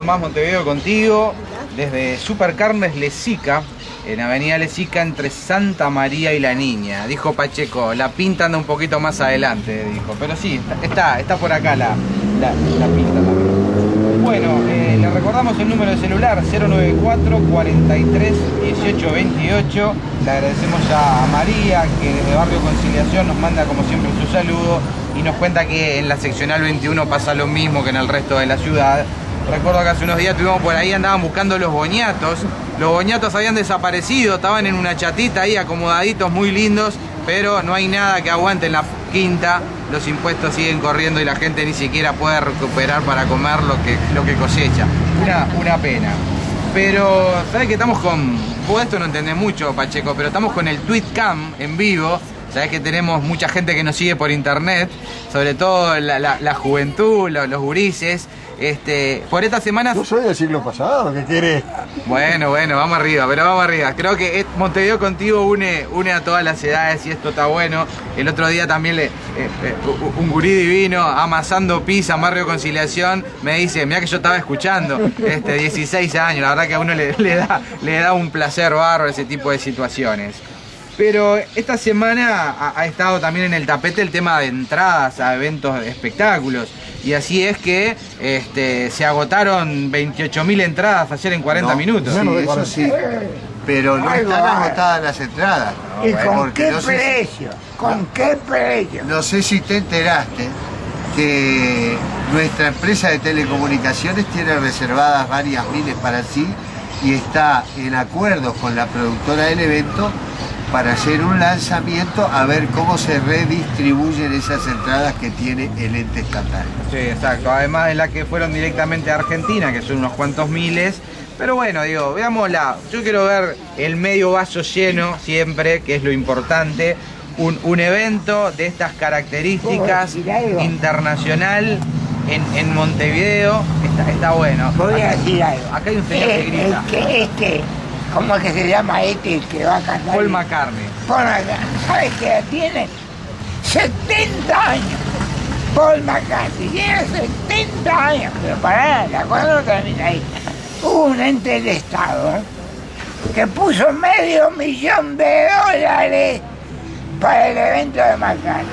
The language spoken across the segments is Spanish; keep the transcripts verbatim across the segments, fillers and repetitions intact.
Más Montevideo contigo, desde Supercarnes Lezica, en Avenida Lezica entre Santa María y La Niña. Dijo Pacheco, la pinta anda un poquito más adelante, dijo. Pero sí, está, está por acá la, la, la pinta también. Bueno, eh, le recordamos el número de celular cero nueve cuatro, cuarenta y tres, dieciocho veintiocho. Le agradecemos ya a María, que desde Barrio Conciliación nos manda como siempre su saludo y nos cuenta que en la seccional veintiuno pasa lo mismo que en el resto de la ciudad. Recuerdo que hace unos días estuvimos por ahí, andaban buscando los boñatos. Los boñatos habían desaparecido, estaban en una chatita ahí acomodaditos, muy lindos, pero no hay nada que aguante en la quinta. Los impuestos siguen corriendo y la gente ni siquiera puede recuperar para comer lo que, lo que cosecha. Una, una pena. Pero, ¿sabes que estamos con...? Vos esto no entendés mucho, Pacheco, pero estamos con el Tweetcam en vivo. Sabés que tenemos mucha gente que nos sigue por internet, sobre todo la, la, la juventud, los, los gurises. Este, por estas semanas... Yo soy del siglo pasado, ¿qué querés? Bueno, bueno, vamos arriba, pero vamos arriba. Creo que Montevideo Contigo une, une a todas las edades y esto está bueno. El otro día también le, eh, eh, un gurí divino amasando pizza en Barrio Conciliación me dice, mirá que yo estaba escuchando, este, dieciséis años, la verdad que a uno le, le, da, le da un placer bárbaro ese tipo de situaciones. Pero esta semana ha, ha estado también en el tapete el tema de entradas a eventos de espectáculos. Y así es que este, se agotaron veintiocho mil entradas ayer en cuarenta no, minutos. Sí, eso sí. Pero no están agotadas las entradas. ¿Y con qué precio? ¿Con qué precio? No sé si te enteraste que nuestra empresa de telecomunicaciones tiene reservadas varias miles para sí y está en acuerdos con la productora del evento para hacer un lanzamiento a ver cómo se redistribuyen esas entradas que tiene el ente estatal. Sí, exacto. Además de las que fueron directamente a Argentina, que son unos cuantos miles. Pero bueno, digo, veámosla. Yo quiero ver el medio vaso lleno siempre, que es lo importante. Un, un evento de estas características, internacional, en, en Montevideo, está, está bueno. Voy a acá, decir algo. Acá hay un señor que grita. El que, este, ¿cómo es que se llama este que va a cantar? Paul McCartney. Paul McCartney. ¿Sabes qué edad tiene? setenta años. Paul McCartney tiene setenta años. Pero pará, la cosa no termina ahí. Hubo un ente del Estado, ¿eh?, que puso medio millón de dólares para el evento de McCartney.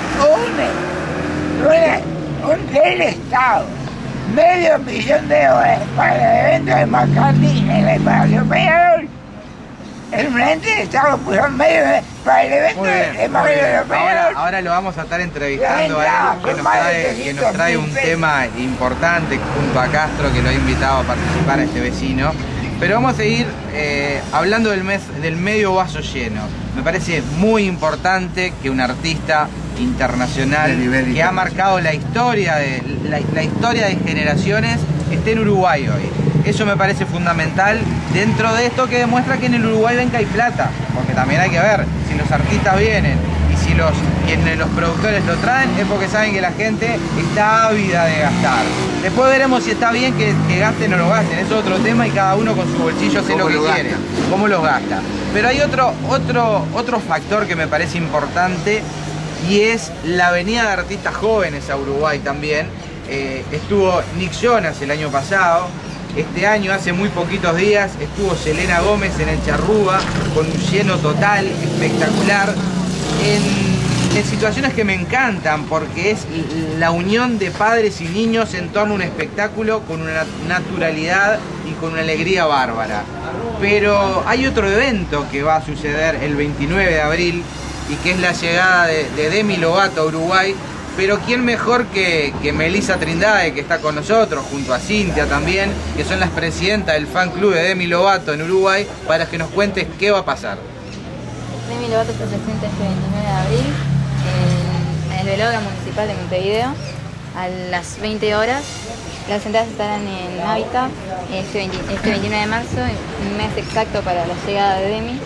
Un, un, un del Estado. Medio millón de dólares para el evento de McCartney en el Palacio Peñarol. El ente del Estado puso medio para el evento de Palacio Peñarol. Ahora, ahora lo vamos a estar entrevistando a él, que nos trae, que nos trae un tema importante junto a Castro, que lo ha invitado a participar a este vecino. Pero vamos a seguir eh, hablando del, mes, del medio vaso lleno. Me parece muy importante que un artista internacional que ha marcado la historia de la, la historia de generaciones esté en Uruguay hoy. Eso me parece fundamental dentro de esto que demuestra que en el Uruguay ven que hay plata, porque también hay que ver si los artistas vienen y si los quienes los productores lo traen es porque saben que la gente está ávida de gastar. Después veremos si está bien que, que gasten o no gasten, eso es otro tema y cada uno con su bolsillo hace lo que quiere, cómo los gasta. Pero hay otro, otro, otro factor que me parece importante y es la venida de artistas jóvenes a Uruguay también. Eh, estuvo Nick Jonas el año pasado, este año hace muy poquitos días estuvo Selena Gómez en el Charrúa con un lleno total, espectacular, en, en situaciones que me encantan porque es la unión de padres y niños en torno a un espectáculo con una naturalidad y con una alegría bárbara. Pero hay otro evento que va a suceder el veintinueve de abril y que es la llegada de, de Demi Lovato a Uruguay. Pero quién mejor que, que Melissa Trindade, que está con nosotros, junto a Cintia también, que son las presidentas del fan club de Demi Lovato en Uruguay, para que nos cuentes qué va a pasar. Demi Lovato se presenta este veintinueve de abril en, en el velódromo municipal de Montevideo a las veinte horas. Las entradas estarán en Hábitat este, veinte, este veintinueve de marzo, un mes exacto para la llegada de Demi.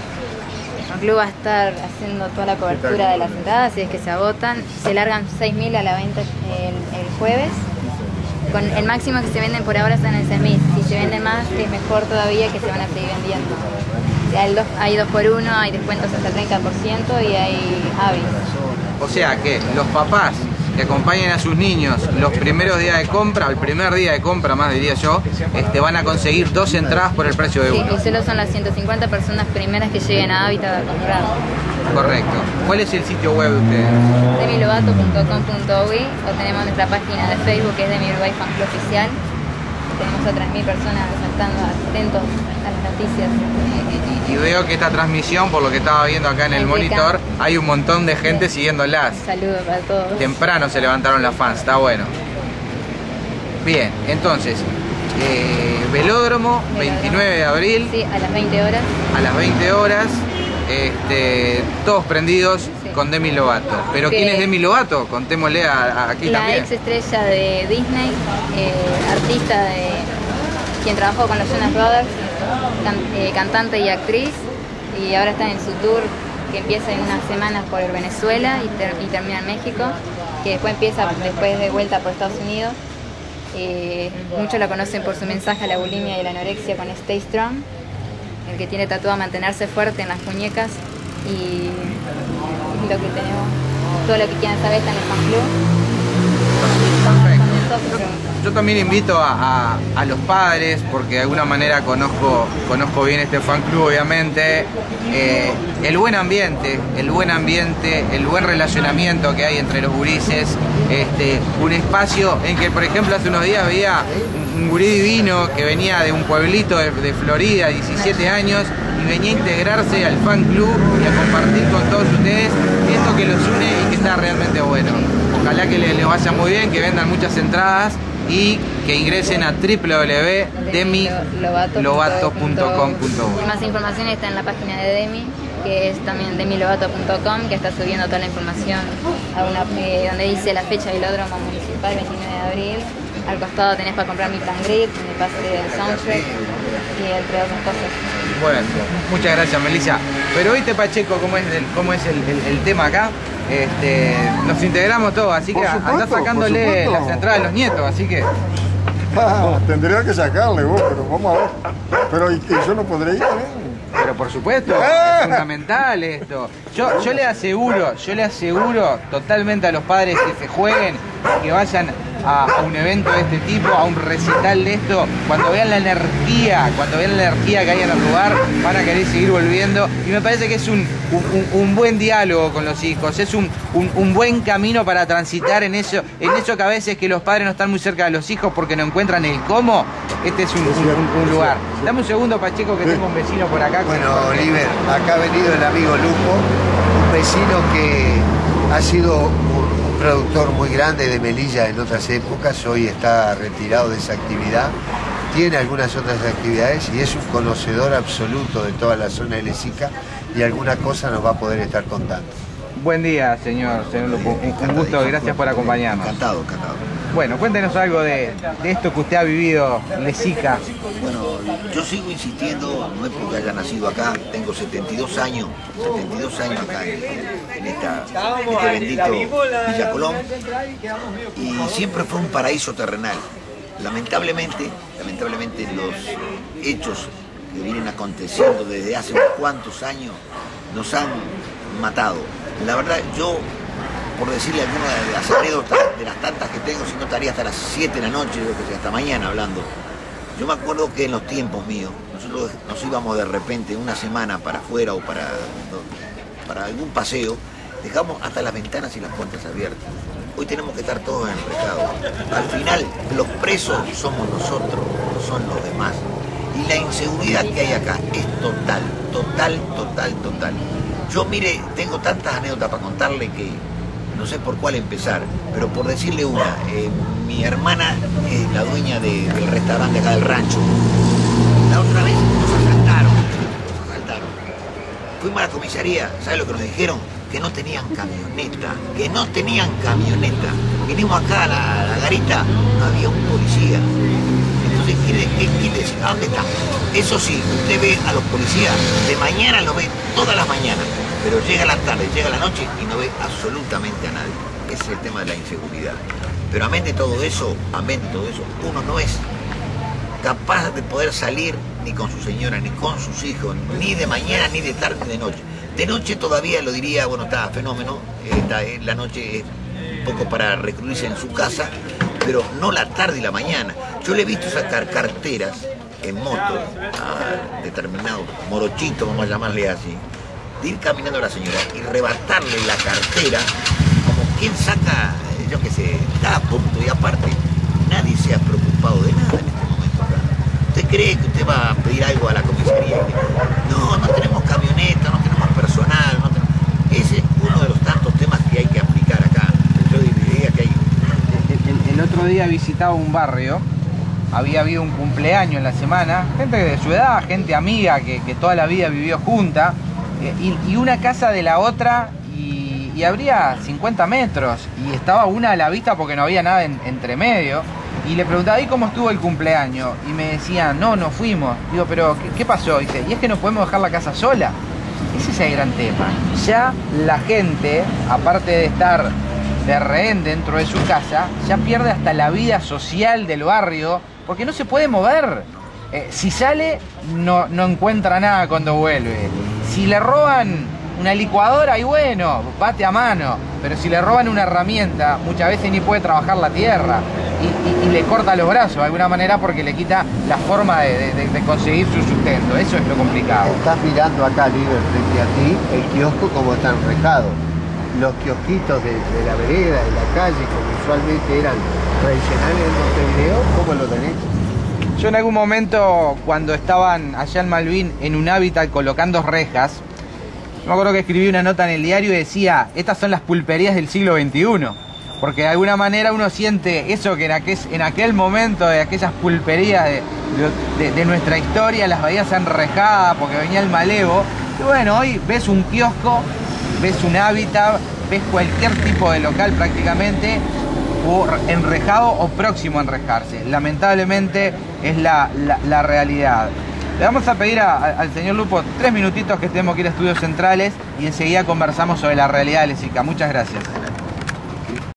El club va a estar haciendo toda la cobertura de las entradas, si es que se agotan. Se largan seis mil a la venta el, el jueves. Con el máximo que se venden por ahora están en seis mil. Si se venden más, que es mejor todavía, que se van a seguir vendiendo. Hay dos, hay dos por uno, hay descuentos hasta el treinta por ciento y hay avis. O sea que los papás que acompañen a sus niños los primeros días de compra, el primer día de compra más diría yo, este, van a conseguir dos entradas por el precio de Sí, una. y solo son las ciento cincuenta personas primeras que lleguen a Hábitat a comprar. Correcto. ¿Cuál es el sitio web de ustedes? demi lovato punto com punto uy o tenemos nuestra página de Facebook que es Demi Uruguay Fan Club Oficial. Tenemos a tres mil personas estando atentos a las noticias. Y veo que esta transmisión, por lo que estaba viendo acá en el monitor, hay un montón de gente siguiéndolas. Saludos para todos. Temprano se levantaron las fans, está bueno. Bien, entonces, eh, velódromo, veintinueve de abril. Sí, a las veinte horas. A las veinte horas, este, todos prendidos Sí. con Demi Lovato. ¿Pero Que quién es Demi Lovato? Contémosle a, a aquí La también. ex estrella de Disney, eh, artista de quien trabajó con los Jonas Brothers, can, eh, cantante y actriz, y ahora está en su tour que empieza en unas semanas por Venezuela y, ter, y termina en México, que después empieza después de vuelta por Estados Unidos. Eh, muchos la conocen por su mensaje a la bulimia y la anorexia con Stay Strong, el que tiene tatuado a mantenerse fuerte en las muñecas, y es lo que tenemos. Todo lo que quieran saber está en el fan club. Perfecto. Yo, yo también invito a, a, a los padres, porque de alguna manera conozco, conozco bien este fan club, obviamente. Eh, el buen ambiente, el buen ambiente, el buen relacionamiento que hay entre los gurises. Este, un espacio en que, por ejemplo, hace unos días veía un, un gurí divino que venía de un pueblito de, de Florida, diecisiete años, y venía a integrarse al fan club y a compartir con todos ustedes esto que los une y que está realmente bueno. Ojalá que les, les vaya muy bien, que vendan muchas entradas y que ingresen a w w w punto demi lovato punto com punto uy. Más información está en la página de Demi, que es también demi lovato punto com, que está subiendo toda la información a una, eh, donde dice la fecha del velódromo municipal, veintinueve de abril. Al costado tenés para comprar mi plan grid, mi pase del soundtrack y entre otras cosas. Bueno, muchas gracias, Melissa. Pero viste, Pacheco, cómo es el, cómo es el, el, el tema acá. Este, nos integramos todos, así que Por supuesto, andá sacándole por supuesto. las entradas a los nietos, así que... Ah, tendría que sacarle vos, pero vamos a ver. Pero ¿y, y yo no podré ir también? Pero por supuesto, es fundamental esto. Yo, yo le aseguro, yo le aseguro totalmente a los padres que se jueguen, que vayan a, a un evento de este tipo, a un recital de esto, cuando vean la energía, cuando vean la energía que hay en el lugar, van a querer seguir volviendo. Y me parece que es un, un, un buen diálogo con los hijos, es un, un, un buen camino para transitar en eso, en eso que a veces que los padres no están muy cerca de los hijos porque no encuentran el cómo. Este es un, un, un lugar. Dame un segundo, Pacheco, que tengo un vecino por acá. Bueno, Oliver, acá ha venido el amigo Lupo, un vecino que ha sido un, un productor muy grande de Melilla en otras épocas, hoy está retirado de esa actividad, tiene algunas otras actividades y es un conocedor absoluto de toda la zona de Lesica y alguna cosa nos va a poder estar contando. Buen día, señor, señor Lupo. Un, un gusto, gracias por acompañarnos. Encantado, encantado. Bueno, cuéntenos algo de, de esto que usted ha vivido, Lesica. Bueno, yo sigo insistiendo, no es porque haya nacido acá, tengo setenta y dos años, setenta y dos años acá en, en, esta, en este bendito Villa Colón, y siempre fue un paraíso terrenal. Lamentablemente, lamentablemente los hechos que vienen aconteciendo desde hace unos cuantos años nos han matado. La verdad, yo, por decirle alguna de las anécdotas, de las tantas que tengo, si no estaría hasta las siete de la noche, yo que sé, hasta mañana hablando. Yo me acuerdo que en los tiempos míos, nosotros nos íbamos de repente una semana para afuera o para, para algún paseo, dejamos hasta las ventanas y las puertas abiertas. Hoy tenemos que estar todos en el mercado. Al final, los presos somos nosotros, no son los demás. Y la inseguridad que hay acá es total, total, total, total. Yo, mire, tengo tantas anécdotas para contarle que no sé por cuál empezar, pero por decirle una, eh, mi hermana es la dueña de, del restaurante acá del rancho. La otra vez nos asaltaron, nos asaltaron. Fuimos a la comisaría, ¿sabes lo que nos dijeron? Que no tenían camioneta, que no tenían camioneta. Vinimos acá a la, a la garita, no había un policía. Entonces, ¿qué, qué quiere decir? ¿A dónde están? Eso sí, usted ve a los policías, de mañana lo ve todas las mañanas, pero llega la tarde, llega la noche y no ve absolutamente a nadie. Ese es el tema de la inseguridad. Pero amén de todo eso, amén de todo eso, uno no es capaz de poder salir ni con su señora, ni con sus hijos, ni de mañana, ni de tarde, ni de noche. De noche todavía lo diría, bueno, está fenómeno, está, la noche es un poco para recluirse en su casa, pero no la tarde y la mañana. Yo le he visto sacar carteras en moto a determinados morochitos, vamos a llamarle así, de ir caminando a la señora y rebatarle la cartera como quien saca, yo qué sé, da punto. Y aparte, nadie se ha preocupado de nada en este momento acá. ¿Usted cree que usted va a pedir algo a la comisaría? No, no tenemos camioneta, no tenemos personal, no tenemos... Ese es uno de los tantos temas que hay que aplicar acá. Yo diría que hay... El, el otro día visitaba un barrio, había habido un cumpleaños en la semana, gente de su edad, gente amiga que, que toda la vida vivió junta, eh, y, y una casa de la otra, y, y habría cincuenta metros, y estaba una a la vista porque no había nada en, entre medio, y le preguntaba, ¿y cómo estuvo el cumpleaños? Y me decían, no, no fuimos. Digo, pero ¿qué, qué pasó? Y dice, y es que no podemos dejar la casa sola. Ese es el gran tema. Ya la gente, aparte de estar de rehén dentro de su casa, ya pierde hasta la vida social del barrio, porque no se puede mover. Eh, si sale, no, no encuentra nada cuando vuelve. Si le roban una licuadora, y bueno, bate a mano. Pero si le roban una herramienta, muchas veces ni puede trabajar la tierra. Y, y, y le corta los brazos de alguna manera porque le quita la forma de, de, de conseguir su sustento. Eso es lo complicado. Estás mirando acá, Liber, frente a ti, el kiosco como está enrejado. Los kiosquitos de, de la vereda, de la calle, que usualmente eran tradicionales en Montevideo, ¿cómo lo tenés? Yo en algún momento, cuando estaban allá en Malvin, en un hábitat colocando rejas, me acuerdo que escribí una nota en el diario y decía, estas son las pulperías del siglo veintiuno. Porque de alguna manera uno siente eso que en aquel, en aquel momento de aquellas pulperías de, de, de nuestra historia, las veías enrejadas porque venía el malevo. Y bueno, hoy ves un kiosco, ves un hábitat, ves cualquier tipo de local prácticamente, o enrejado o próximo a enrejarse. Lamentablemente es la, la, la realidad. Le vamos a pedir a, a, al señor Lupo tres minutitos que tenemos que ir a Estudios Centrales y enseguida conversamos sobre la realidad de Lesica. Muchas gracias.